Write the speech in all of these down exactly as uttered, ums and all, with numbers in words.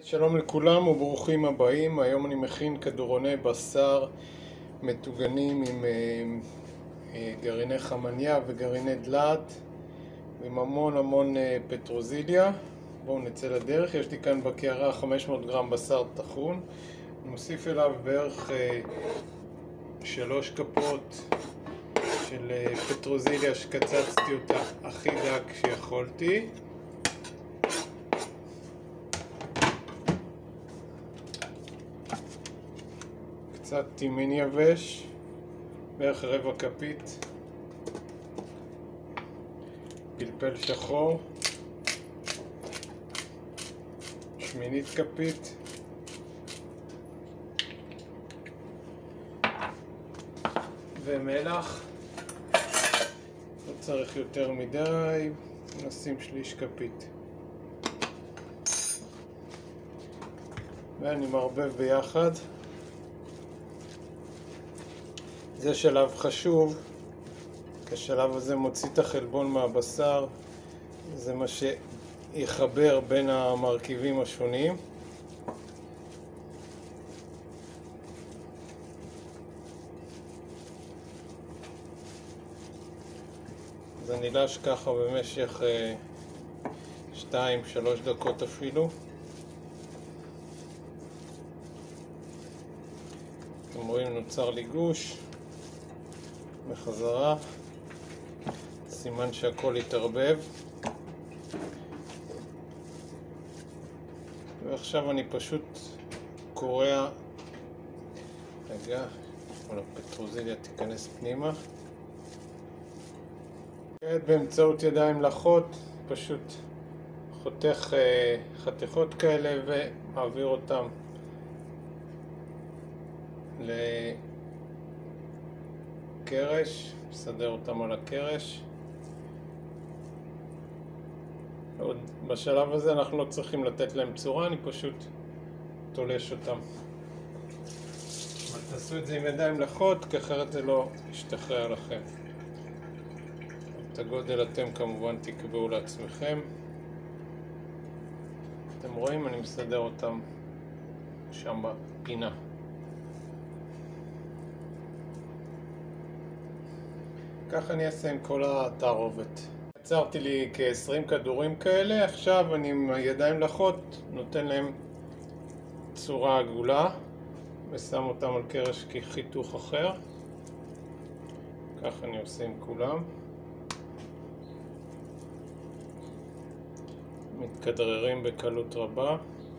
שלום לכולם וברוכים הבאים. היום אני מכין כדורוני בשר מטוגנים עם גרעיני חמניה וגרעיני דלעת עם המון המון פטרוזיליה. בואו נצא לדרך. יש לי כאן בקערה חמש מאות גרם בשר טחון. אני מוסיף אליו בערך שלוש כפות של פטרוזיליה שקצצתי אותה הכי דק שיכולתי. קצת טימין יבש, בערך רבע כפית, פלפל שחור, שמינית כפית, ומלח. לא צריך יותר מדי, נשים שליש כפית. ואני מערבב ביחד. זה שלב חשוב, כי השלב הזה מוציא את החלבון מהבשר, זה מה שיחבר בין המרכיבים השונים. אז אני לש ככה במשך שתיים שלוש דקות אפילו. אתם רואים, נוצר לי גוש. בחזרה, סימן שהכל יתערבב. ועכשיו אני פשוט קורע, רגע, כל הפטרוזיליה תיכנס פנימה. כעת באמצעות ידיים לחות פשוט חותך חתיכות כאלה ומעביר אותם ל קרש, מסדר אותם על הקרש. עוד בשלב הזה אנחנו לא צריכים לתת להם צורה, אני פשוט תולש אותם. אבל תעשו את זה עם ידיים לחות, כי אחרת זה לא ישתחרר לכם. את הגודל אתם כמובן תקבעו לעצמכם. אתם רואים, אני מסדר אותם שם בפינה. ככה אני אעשה עם כל התערובת. יצרתי לי כ-עשרים כדורים כאלה. עכשיו אני עם הידיים לחות נותן להם צורה עגולה ושם אותם על קרש כחיתוך אחר. ככה אני עושה עם כולם. מתכדררים בקלות רבה.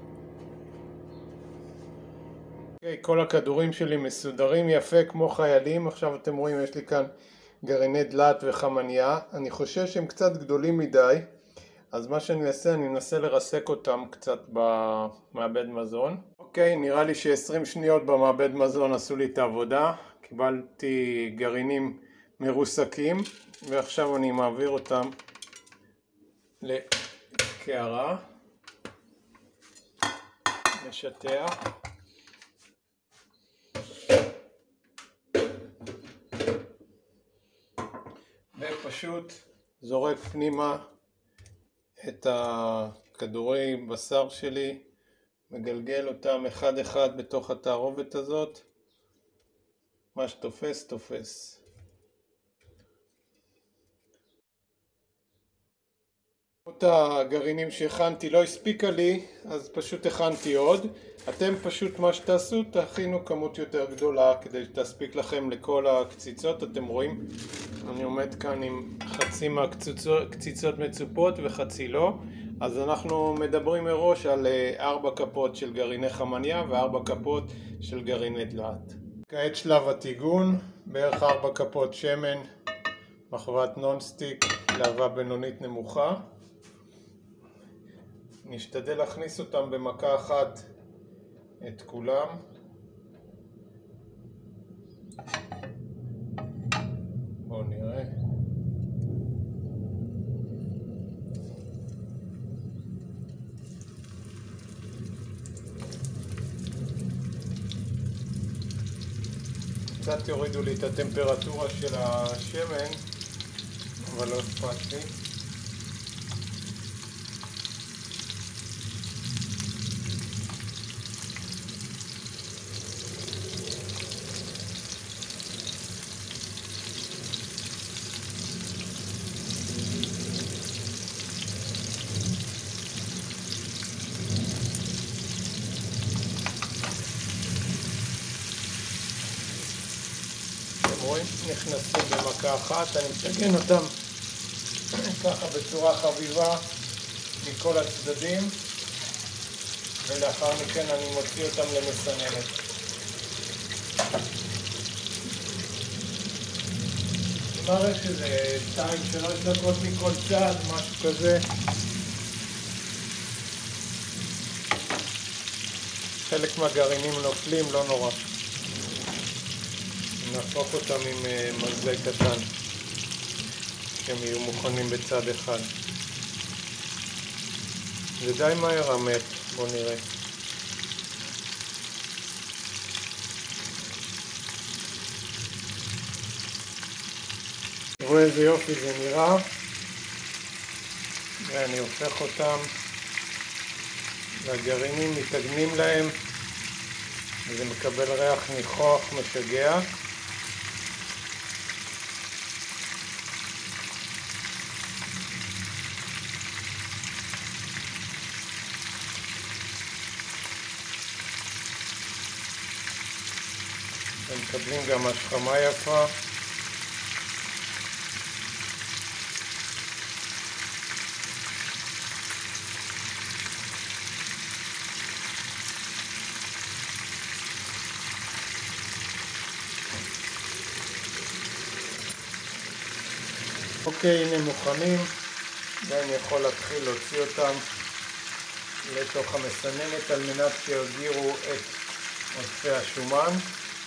Okay, כל הכדורים שלי מסודרים יפה כמו חיילים. עכשיו אתם רואים, יש לי כאן גרעיני דלעת וחמניה. אני חושב שהם קצת גדולים מדי, אז מה שאני אעשה, אני אנסה לרסק אותם קצת במעבד מזון. אוקיי, נראה לי ש-עשרים שניות במעבד מזון עשו לי את העבודה. קיבלתי גרעינים מרוסקים, ועכשיו אני מעביר אותם לקערה, משטח. ופשוט זורק פנימה את הכדורי בשר שלי, מגלגל אותם אחד אחד בתוך התערובת הזאת. מה שתופס תופס. את הגרעינים שהכנתי לא הספיקה לי, אז פשוט הכנתי עוד. אתם פשוט מה שתעשו, תכינו כמות יותר גדולה כדי שתספיק לכם לכל הקציצות. אתם רואים, אני עומד כאן עם חצי מהקציצות מצופות וחצי לא. אז אנחנו מדברים מראש על ארבע כפות של גרעיני חמניה וארבע כפות של גרעיני דלעת. כעת שלב הטיגון, בערך ארבע כפות שמן, מחבת נונסטיק, להבה בינונית נמוכה. נשתדל להכניס אותם במכה אחת את כולם. בואו נראה. קצת יורידו לי את הטמפרטורה של השמן, אבל לא אכפת לי. נכנסים במכה אחת. אני מטגן אותם ככה בצורה חביבה מכל הצדדים, ולאחר מכן אני מוציא אותם למסננת. אני מעריך שזה שתיים שלוש דקות מכל צד, משהו כזה. חלק מהגרעינים נופלים, לא נורא. נהפוך אותם עם מזלג קטן, שהם יהיו מוכנים בצד אחד. זה די מהר המת, בואו נראה. תראו איזה יופי זה נראה. ואני הופך אותם, והגרעינים מתאגנים להם, וזה מקבל ריח ניחוח משגע. הם מקבלים גם השכמה יפה. אוקיי, הנה מוכנים, ואני יכול להתחיל להוציא אותם לתוך המסננת על מנת שירגירו את עודפי השומן.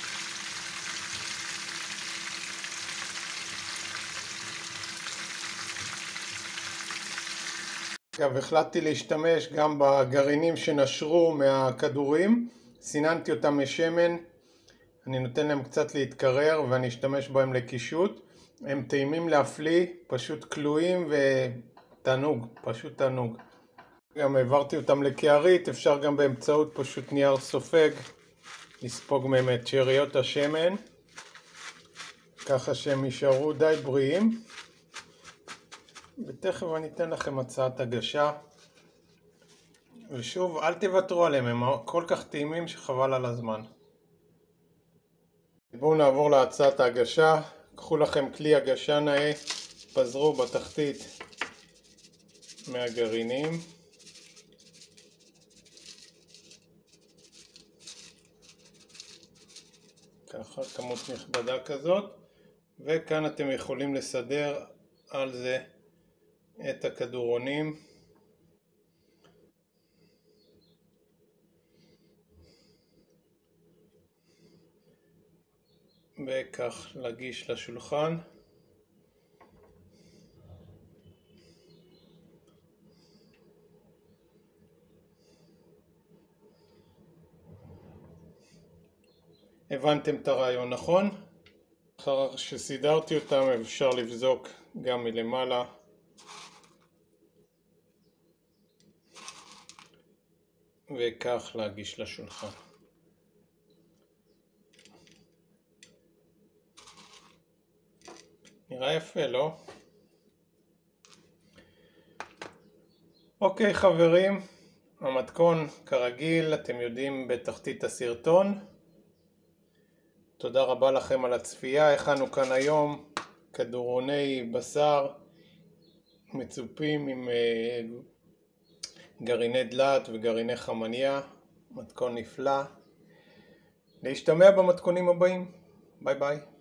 אגב, החלטתי להשתמש גם בגרעינים שנשרו מהכדורים, סיננתי אותם משמן, אני נותן להם קצת להתקרר ואני אשתמש בהם לקישוט. הם טעימים להפליא, פשוט כלואים ותענוג, פשוט תענוג. גם העברתי אותם לקערית, אפשר גם באמצעות פשוט נייר סופג לספוג מהם את שאריות השמן, ככה שהם יישארו די בריאים. ותכף אני אתן לכם הצעת הגשה, ושוב אל תוותרו עליהם, הם כל כך טעימים שחבל על הזמן. בואו נעבור להצעת ההגשה. קחו לכם כלי הגשה נאה, פזרו בתחתית מהגרעינים. ככה, כמות נכבדה כזאת, וכאן אתם יכולים לסדר על זה את הכדורונים. וכך להגיש לשולחן. הבנתם את הרעיון, נכון? אחר שסידרתי אותם אפשר לבזוק גם מלמעלה. וכך להגיש לשולחן. נראה יפה, לא? אוקיי חברים, המתכון כרגיל אתם יודעים בתחתית הסרטון. תודה רבה לכם על הצפייה. הכנו כאן היום כדורוני בשר מצופים עם גרעיני דלעת וגרעיני חמניה, מתכון נפלא. להשתמע במתכונים הבאים. ביי ביי.